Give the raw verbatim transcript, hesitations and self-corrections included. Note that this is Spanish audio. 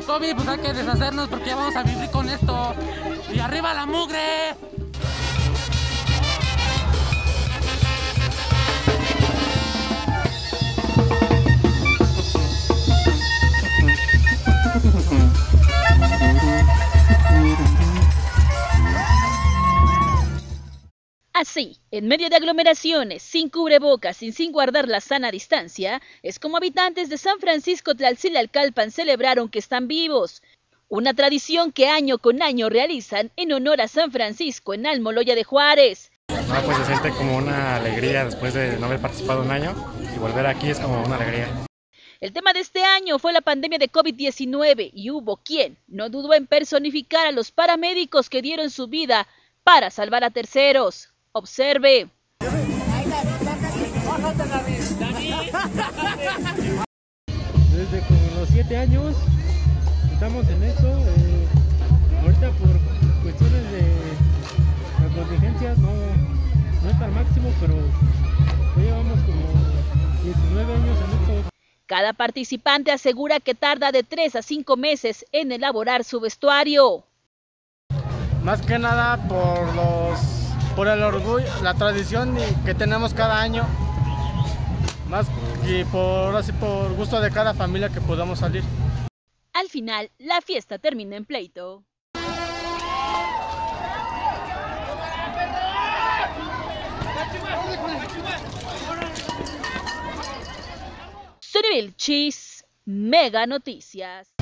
COVID, pues hay que deshacernos porque ya vamos a vivir con esto. ¡Y arriba la mugre! Así, en medio de aglomeraciones, sin cubrebocas y sin guardar la sana distancia, es como habitantes de San Francisco Tlalcilalcalpan celebraron que están vivos. Una tradición que año con año realizan en honor a San Francisco en Almoloya de Juárez. No, pues se siente como una alegría después de no haber participado un año y volver aquí es como una alegría. El tema de este año fue la pandemia de COVID diecinueve y hubo quien no dudó en personificar a los paramédicos que dieron su vida para salvar a terceros. Observe. Desde como los siete años estamos en esto. Eh, ahorita por cuestiones de las contingencias no, no está al máximo, pero ya llevamos como diecinueve años en esto. Cada participante asegura que tarda de tres a cinco meses en elaborar su vestuario. Más que nada por los por el orgullo, la tradición que tenemos cada año, más y por así por gusto de cada familia que podamos salir. Al final, la fiesta termina en pleito. Soy Vilchis, Mega Noticias.